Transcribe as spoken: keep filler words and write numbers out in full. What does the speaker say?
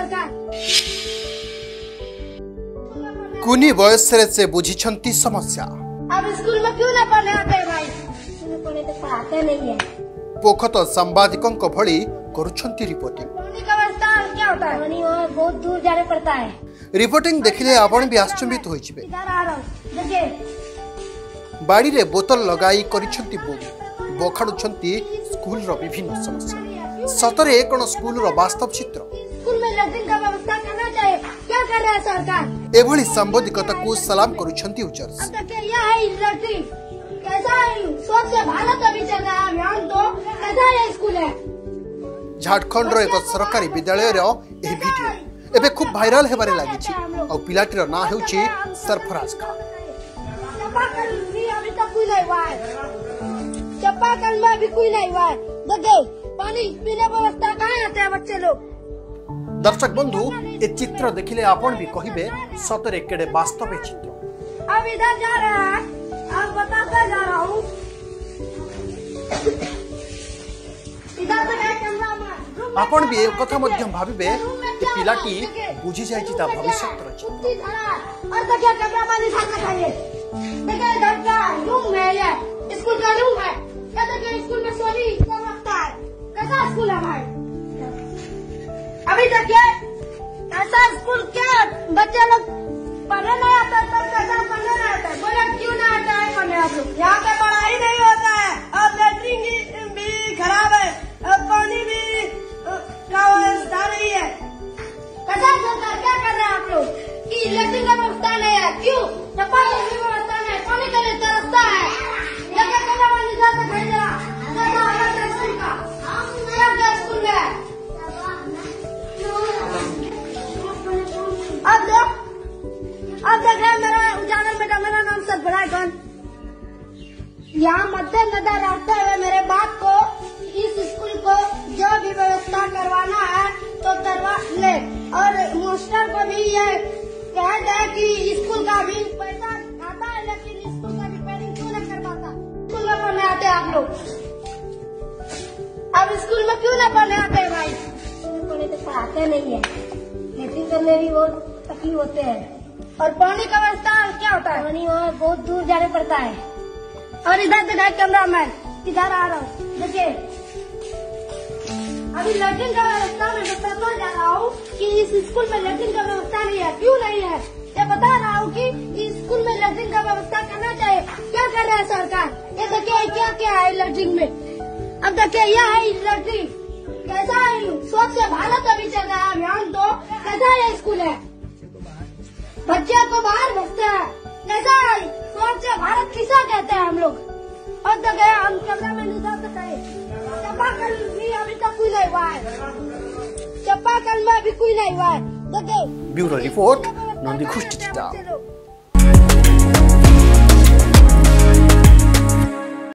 सरकार? कुनी बयस से बुझी समस्या। अब स्कूल में क्यों ना पढ़ने आते भाई? स्कूल में पढ़ने तो पढ़ाते नहीं है। पोखत सांबादिकों को भली करुछंती रिपोर्टिंग। पानी का व्यवस्था क्या होता है? पानी और बहुत दूर जाने पड़ता है। रिपोर्टिंग देखिले आपण भी आश्चर्यित होई जिवे। इधर आ रहा हूं देखिए। बाड़ी रे बोतल लगाई करिछंती बोगी बखाडुछंती स्कूल रो विभिन्न समस्या। सतरे कोन स्कूल रो वास्तव चित्र। स्कूल में लैट्रिन का व्यवस्था करना चाहिए। क्या कर रहा है सरकार? एभली सांबादिकता को सलाम करुछंती यूजर्स। अब देखिए यह है लैट्रिन। कैसा है? स्वच्छ भारत अभी चल रहा है अभियान, तो कैसा है स्कूल है? झारखंड रो एक सरकारी विद्यालय रो ए वीडियो एबे खूब वायरल हेबारे लागि छि और पिलाटी रो ना हेउछि सरफराज खान। चापाकल भी अभी तक कोई नहीं हुआ है। चापाकल में भी कोई नहीं हुआ है। देखो पानी पीने व्यवस्था कहाँ आते हैं बच्चे लोग? दर्शक बंधु ए चित्र देखिले आपण भी कहिबे सतरे केडे वास्तव ए चित्र। अब इधर जा रहा है, अब बताता जा रहा हूँ। इधर तो है कैमरा में। आपण भी एक कथा मध्यम भाबिबे कि पिलाटी बुझी जाय छि ता भविष्यत रची। और तो क्या कैमरा वाले साथ दिखाइए। देखिए इधर का रूम है, ये स्कूल का रूम है। क्या देखिए स्कूल में सोनी सब रखता है। कैसा स्कूल है भाई? अभी देखिए ऐसा स्कूल क्या बच्चे लोग पढ़ने नहीं आता तो कैसा पढ़ने नहीं आता? बोले क्यों नहीं आता है पढ़ने आप लोग? यहाँ पे पढ़ाई नहीं होता है और लैट्रिन भी खराब है और पानी भी का व्यवस्था नहीं है। कैसा सरकार क्या कर रहे हैं आप लोग कि लैट्रिन का व्यवस्था नहीं है? क्यों? पानी की व्यवस्था नहीं, पानी के लिए तरसता है। जगह जगह वाली जाकर खरीद रहा कैसा हालत है स्कूल का? क्या क्या स्कूल में? अब देख अब देख रहे मेरा उजाला बेटा, मेरा नाम सरफराज खान। यहाँ मद्देनजर रखते हुए मेरे बाप को इस स्कूल को जो भी व्यवस्था करवाना है तो करवा ले, और मास्टर को भी ये कह दे कि स्कूल का भी पैसा आता है लेकिन स्कूल का रिपेयरिंग क्यों नहीं करवाता? स्कूल में पढ़ने आते आप लोग? अब स्कूल में क्यों नहीं पढ़ने आते भाई? स्कूल में पढ़ने तो पढ़ाते नहीं है, लेकिन करने भी बहुत तकलीफ होते हैं। और पानी का व्यवस्था क्या होता है? पानी और बहुत दूर जाने पड़ता है। और इधर देखा कैमरा मैन, इधर आ रहा हूँ देखिए। अभी लैट्रिन का व्यवस्था मैं बताता जा रहा हूँ कि इस स्कूल में लैट्रिन का व्यवस्था नहीं है। क्यों नहीं है ये बता रहा हूँ कि इस स्कूल में लैट्रिन का व्यवस्था करना चाहिए। क्या कर रहा है सरकार? ये देखिए क्या क्या है लैट्रिन में। अब देखिए यह है लैट्रिन। कैसा है? स्वच्छ भारत अभी चल रहा है अभियान, तो कैसा है स्कूल है? बच्चे को बाहर भेजते हैं। कैसा है? स्वच्छ भारत किसा कहते हैं हम लोग? और तो गया हम कैमरा में उधर से कहे चापाकल भी अभी तक कोई नहीं हुआ है। चापाकल में भी कोई नहीं हुआ है। देखो ब्यूरो रिपोर्ट नंदी खुष्ट चिता।